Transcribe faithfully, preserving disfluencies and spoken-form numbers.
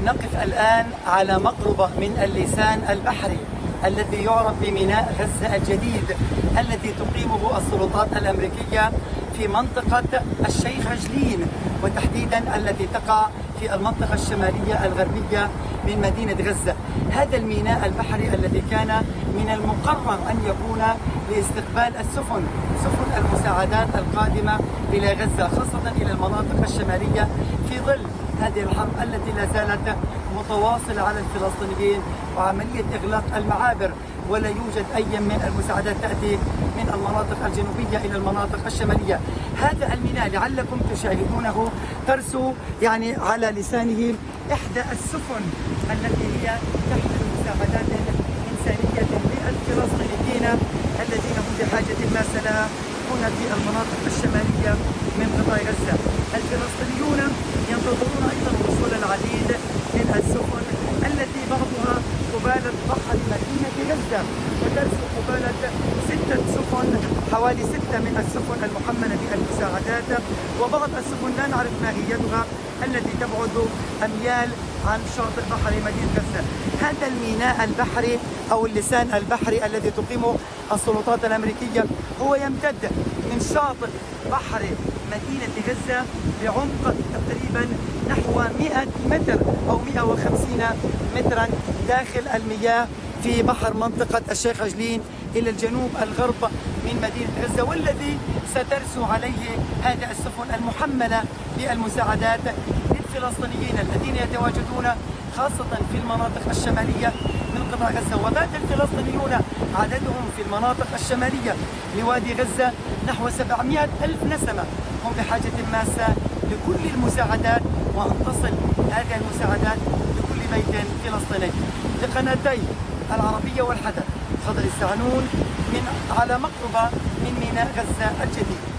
نقف الآن على مقربة من اللسان البحري الذي يعرف بميناء غزة الجديد الذي تقيمه السلطات الأمريكية في منطقة الشيخ عجلين، وتحديدا التي تقع في المنطقة الشمالية الغربية من مدينة غزة. هذا الميناء البحري الذي كان من المقرر أن يكون لاستقبال السفن سفن المساعدات القادمة إلى غزة، خاصة إلى المناطق الشمالية، في ظل هذه الحرب التي لا زالت متواصلة على الفلسطينيين وعملية إغلاق المعابر، ولا يوجد أي من المساعدات تأتي من المناطق الجنوبية إلى المناطق الشمالية. هذا الميناء لعلكم تشاهدونه ترسو يعني على لسانه إحدى السفن التي هي تحمل مساعدات إنسانية للفلسطينيين الذين هم بحاجة ماسة لها هنا في المناطق الشمالية من قطاع غزة. الفلسطينيون ينتظرون أيضا وصول العديد من السفن التي بعضها قبالة بحر مدينة غزة، وترسو قبالة ستة سفن، حوالي ستة من السفن المحملة بالمساعدات، وبعض السفن لا نعرف ماهيتها التي تبعد أميال عن شاطئ بحر مدينة غزة. هذا الميناء البحري أو اللسان البحري الذي تقيمه السلطات الأمريكية هو يمتد من شاطئ بحر مدينة غزة بعمق تقريبا نحو مئة متر أو مئة وخمسين مترا داخل المياه في بحر منطقة الشيخ عجلين إلى الجنوب الغرب من مدينة غزة، والذي سترسو عليه هذه السفن المحملة بالمساعدات للفلسطينيين الذين يتواجدون خاصة في المناطق الشمالية من قطاع غزة. وبات الفلسطينيون عددهم في المناطق الشمالية لوادي غزة نحو سبعمئة ألف نسمة، هم بحاجة ماسة لكل المساعدات، وأن تصل هذه المساعدات لكل بيت فلسطيني. لقناتي العربية والحدث، خضر السعنون من على مقربة من ميناء غزة الجديد.